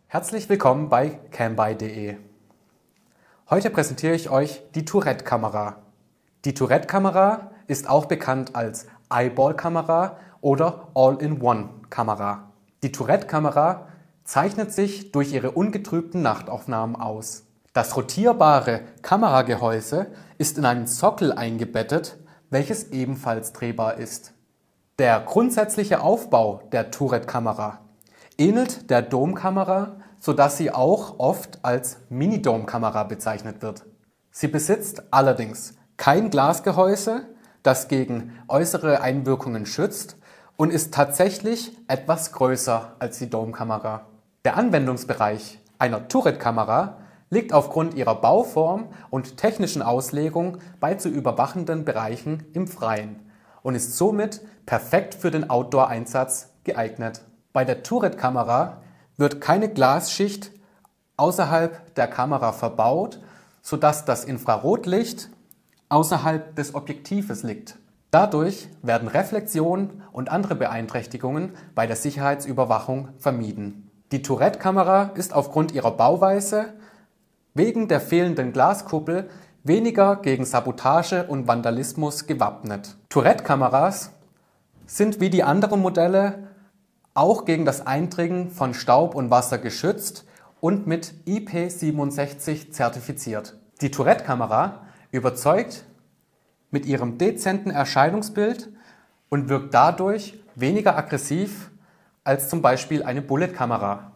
Herzlich willkommen bei Camby.de. Heute präsentiere ich euch die Tourette-Kamera. Die Tourette-Kamera ist auch bekannt als Eyeball-Kamera oder All-in-One-Kamera. Die Tourette-Kamera zeichnet sich durch ihre ungetrübten Nachtaufnahmen aus. Das rotierbare Kameragehäuse ist in einen Sockel eingebettet, welches ebenfalls drehbar ist. Der grundsätzliche Aufbau der Tourette-Kamera ähnelt der Dome-Kamera, sodass sie auch oft als Mini-Dome-Kamera bezeichnet wird. Sie besitzt allerdings kein Glasgehäuse, das gegen äußere Einwirkungen schützt, und ist tatsächlich etwas größer als die Dome-Kamera. Der Anwendungsbereich einer Tourette-Kamera liegt aufgrund ihrer Bauform und technischen Auslegung bei zu überwachenden Bereichen im Freien und ist somit perfekt für den Outdoor-Einsatz geeignet. Bei der Tourette-Kamera wird keine Glasschicht außerhalb der Kamera verbaut, sodass das Infrarotlicht außerhalb des Objektives liegt. Dadurch werden Reflexionen und andere Beeinträchtigungen bei der Sicherheitsüberwachung vermieden. Die Tourette-Kamera ist aufgrund ihrer Bauweise wegen der fehlenden Glaskuppel weniger gegen Sabotage und Vandalismus gewappnet. Tourette-Kameras sind wie die anderen Modelle auch gegen das Eindringen von Staub und Wasser geschützt und mit IP67 zertifiziert. Die Tourette-Kamera überzeugt mit ihrem dezenten Erscheinungsbild und wirkt dadurch weniger aggressiv als zum Beispiel eine Bullet-Kamera.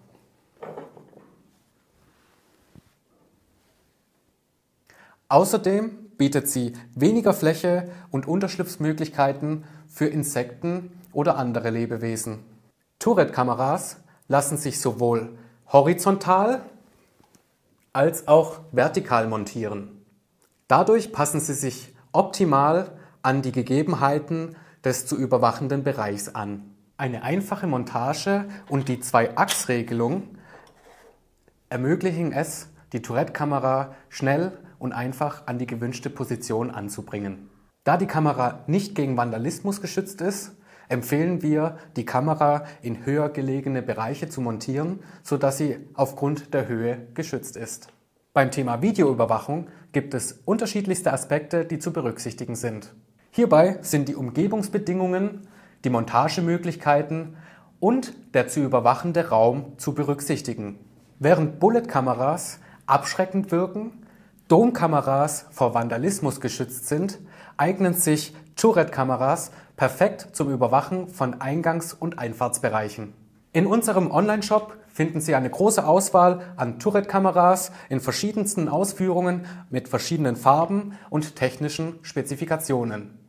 Außerdem bietet sie weniger Fläche und Unterschlupfsmöglichkeiten für Insekten oder andere Lebewesen. Tourette-Kameras lassen sich sowohl horizontal als auch vertikal montieren. Dadurch passen sie sich optimal an die Gegebenheiten des zu überwachenden Bereichs an. Eine einfache Montage und die Zwei-Achs-Regelung ermöglichen es, die Tourette-Kamera schnell und einfach an die gewünschte Position anzubringen. Da die Kamera nicht gegen Vandalismus geschützt ist, empfehlen wir, die Kamera in höher gelegene Bereiche zu montieren, sodass sie aufgrund der Höhe geschützt ist. Beim Thema Videoüberwachung gibt es unterschiedlichste Aspekte, die zu berücksichtigen sind. Hierbei sind die Umgebungsbedingungen, die Montagemöglichkeiten und der zu überwachende Raum zu berücksichtigen. Während Bullet-Kameras abschreckend wirken, Dome-Kameras vor Vandalismus geschützt sind, eignen sich Tourette-Kameras perfekt zum Überwachen von Eingangs- und Einfahrtsbereichen. In unserem Online-Shop finden Sie eine große Auswahl an Tourette-Kameras in verschiedensten Ausführungen mit verschiedenen Farben und technischen Spezifikationen.